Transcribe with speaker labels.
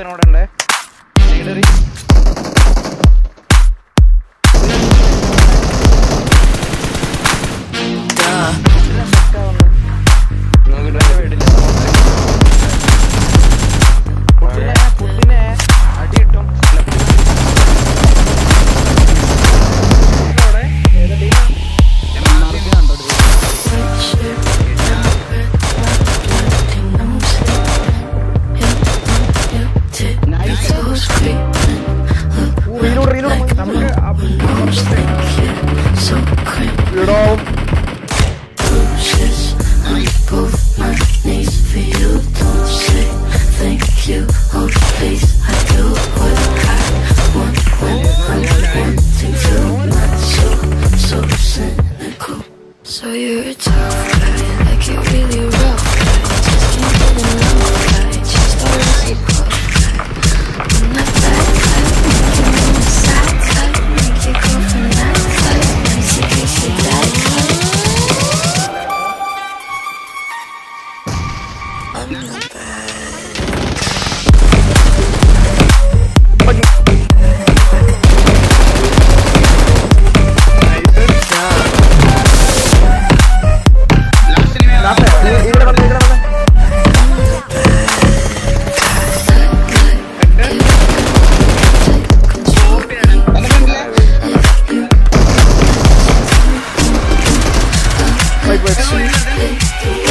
Speaker 1: ഒരുത്തനോടെ ലീഡറി പുട്ടിനെ അടി കിട്ടും.
Speaker 2: So you're a tough guy, like you're really rough guy. Just can't get enough guy, just always a puff guy. I'm not that type, make you on the side type, make you go from that type, nice in case you die type. I'm not bad.
Speaker 3: Wait.